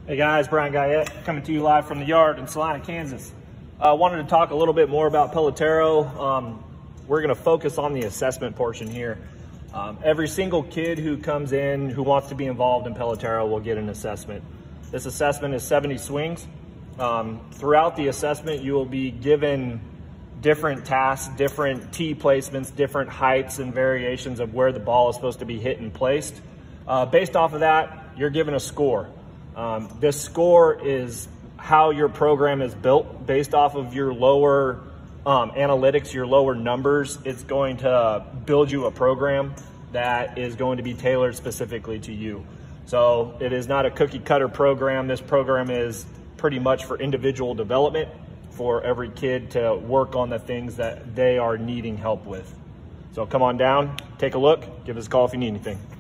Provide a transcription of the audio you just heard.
Hey guys, Brian Guyette coming to you live from the yard in Salina, Kansas. I wanted to talk a little bit more about Pelotero. We're going to focus on the assessment portion here. Every single kid who comes in who wants to be involved in Pelotero will get an assessment. This assessment is 70 swings. Throughout the assessment, you will be given different tasks, different tee placements, different heights and variations of where the ball is supposed to be hit and placed. Based off of that, you're given a score. This score is how your program is built based off of your lower analytics, your lower numbers. It's going to build you a program that is going to be tailored specifically to you. So it is not a cookie cutter program. This program is pretty much for individual development for every kid to work on the things that they are needing help with. So come on down, take a look, give us a call if you need anything.